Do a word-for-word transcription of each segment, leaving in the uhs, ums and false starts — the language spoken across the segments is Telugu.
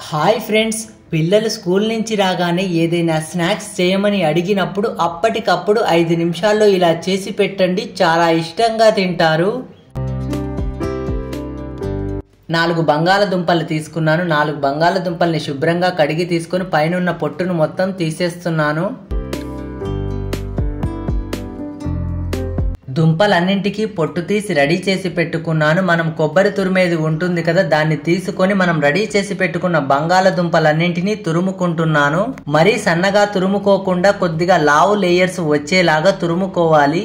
హాయ్ ఫ్రెండ్స్, పిల్లలు స్కూల్ నుంచి రాగానే ఏదైనా స్నాక్స్ చేయమని అడిగినప్పుడు అప్పటికప్పుడు ఐదు నిమిషాల్లో ఇలా చేసి పెట్టండి, చాలా ఇష్టంగా తింటారు. నాలుగు బంగాళదుంపలు తీసుకున్నాను. నాలుగు బంగాళదుంపల్ని శుభ్రంగా కడిగి తీసుకొని పైన పొట్టును మొత్తం తీసేస్తున్నాను. దుంపలన్నింటికి పొట్టు తీసి రెడీ చేసి పెట్టుకున్నాను. మనం కొబ్బరి తురిమేది ఉంటుంది కదా, దాన్ని తీసుకొని మనం రెడీ చేసి పెట్టుకున్న బంగాళదుంపలన్నింటినీ తురుముకుంటున్నాను. మరీ సన్నగా తురుముకోకుండా కొద్దిగా లావు లేయర్స్ వచ్చేలాగా తురుముకోవాలి.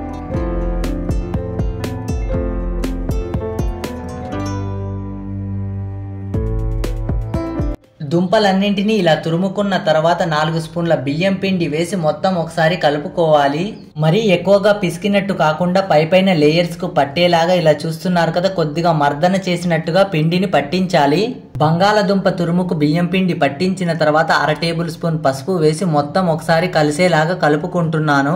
దుంపలన్నింటినీ ఇలా తురుముకున్న తర్వాత నాలుగు స్పూన్ల బియ్యం పిండి వేసి మొత్తం ఒకసారి కలుపుకోవాలి. మరీ ఎక్కువగా పిసికినట్టు కాకుండా పై పైన లేయర్స్ కు పట్టేలాగా ఇలా చూస్తున్నారు కదా, కొద్దిగా మర్దన చేసినట్టుగా పిండిని పట్టించాలి. బంగాళదుంప తురుముకు బియ్యం పిండి పట్టించిన తర్వాత అర టేబుల్ స్పూన్ పసుపు వేసి మొత్తం ఒకసారి కలిసేలాగా కలుపుకుంటున్నాను.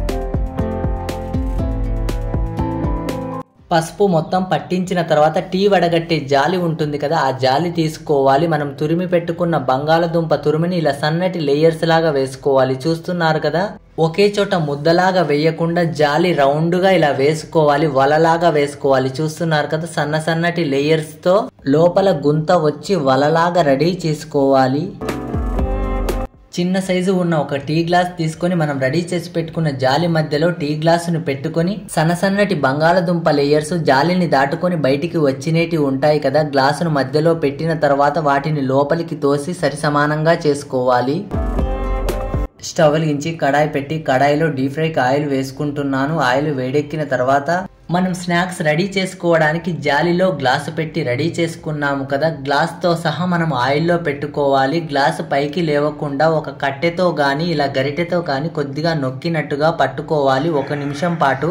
పసుపు మొత్తం పట్టించిన తర్వాత టీ వడగట్టే జాలి ఉంటుంది కదా, ఆ జాలి తీసుకోవాలి. మనం తురిమి పెట్టుకున్న బంగాళదుంప తురిమిని ఇలా సన్నటి లేయర్స్ లాగా వేసుకోవాలి. చూస్తున్నారు కదా, ఒకే చోట ముద్దలాగా వేయకుండా జాలి రౌండ్ గా ఇలా వేసుకోవాలి, వలలాగా వేసుకోవాలి. చూస్తున్నారు కదా, సన్న సన్నటి లేయర్స్ తో లోపల గుంత వచ్చి వలలాగా రెడీ చేసుకోవాలి. చిన్న సైజు ఉన్న ఒక టీ గ్లాస్ తీసుకొని మనం రెడీ చేసి పెట్టుకున్న జాలి మధ్యలో టీ గ్లాసును పెట్టుకొని సన్న సన్నటి బంగాళదుంప లేయర్స్ జాలిని దాటుకొని బయటికి వచ్చినేటి ఉంటాయి కదా, గ్లాసును మధ్యలో పెట్టిన తర్వాత వాటిని లోపలికి తోసి సరి సమానంగా చేసుకోవాలి. స్టవ్ వెలిగించి కడాయి పెట్టి కడాయిలో డీప్ ఫ్రైకి ఆయిల్ వేసుకుంటున్నాను. ఆయిల్ వేడెక్కిన తర్వాత మనం స్నాక్స్ రెడీ చేసుకోవడానికి జాలిలో గ్లాసు పెట్టి రెడీ చేసుకున్నాము కదా, గ్లాస్ తో సహా మనం ఆయిల్లో పెట్టుకోవాలి. గ్లాసు పైకి లేవకుండా ఒక కట్టెతో గాని ఇలా గరిటెతో గాని కొద్దిగా నొక్కినట్టుగా పట్టుకోవాలి ఒక నిమిషం పాటు.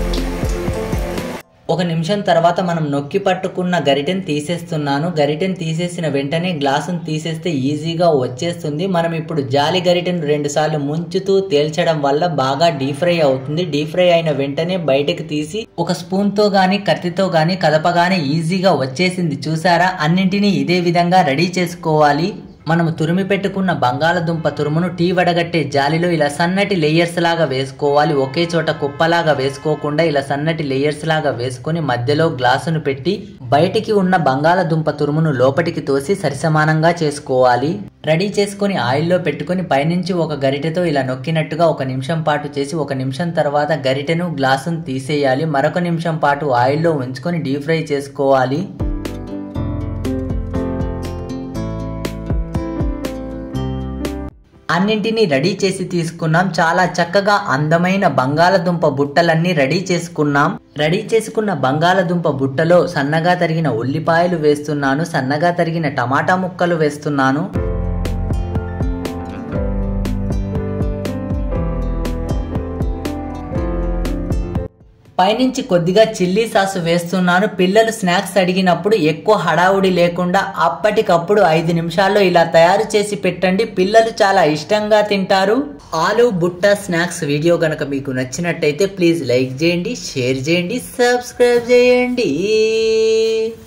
ఒక నిమిషం తర్వాత మనం నొక్కి పట్టుకున్న గరిటెను తీసేస్తున్నాను. గరిటెను తీసేసిన వెంటనే గ్లాసును తీసేస్తే ఈజీగా వచ్చేస్తుంది. మనం ఇప్పుడు జాలి గరిటెను రెండు సార్లు ముంచుతూ తేల్చడం వల్ల బాగా డీప్ ఫ్రై అవుతుంది. డీప్ ఫ్రై అయిన వెంటనే బయటకు తీసి ఒక స్పూన్ తో గాని కత్తితో గాని కదపగానే ఈజీగా వచ్చేసింది. చూసారా, అన్నింటినీ ఇదే విధంగా రెడీ చేసుకోవాలి. మనము తురిమి పెట్టుకున్న బంగాళదుంప తురుమును టీ వడగట్టే జాలిలో ఇలా సన్నటి లేయర్స్ లాగా వేసుకోవాలి. ఒకే చోట కుప్పలాగా వేసుకోకుండా ఇలా సన్నటి లేయర్స్ లాగా వేసుకొని మధ్యలో గ్లాసును పెట్టి బయటికి ఉన్న బంగాళదుంప తురుమును లోపటికి తోసి సరిసమానంగా చేసుకోవాలి. రెడీ చేసుకుని ఆయిల్లో పెట్టుకుని పైనుంచి ఒక గరిటెతో ఇలా నొక్కినట్టుగా ఒక నిమిషం పాటు చేసి ఒక నిమిషం తర్వాత గరిటెను గ్లాసును తీసేయాలి. మరొక నిమిషం పాటు ఆయిల్లో ఉంచుకొని డీప్ ఫ్రై చేసుకోవాలి. అన్నింటినీ రెడీ చేసి తీసుకున్నాం. చాలా చక్కగా అందమైన బంగాళదుంప బుట్టలన్నీ రెడీ చేసుకున్నాం. రెడీ చేసుకున్న బంగాళదుంప బుట్టలో సన్నగా తరిగిన ఉల్లిపాయలు వేస్తున్నాను, సన్నగా తరిగిన టమాటా ముక్కలు వేస్తున్నాను. పైనుంచి కొద్దిగా చిల్లీ సాసు వేస్తున్నాను. పిల్లలు స్నాక్స్ అడిగినప్పుడు ఎక్కువ హడావుడి లేకుండా అప్పటికప్పుడు ఐదు నిమిషాల్లో ఇలా తయారు చేసి పెట్టండి, పిల్లలు చాలా ఇష్టంగా తింటారు. ఆలు బుట్ట స్నాక్స్ వీడియో గనక మీకు నచ్చినట్టయితే ప్లీజ్ లైక్ చేయండి, షేర్ చేయండి, సబ్స్క్రైబ్ చేయండి.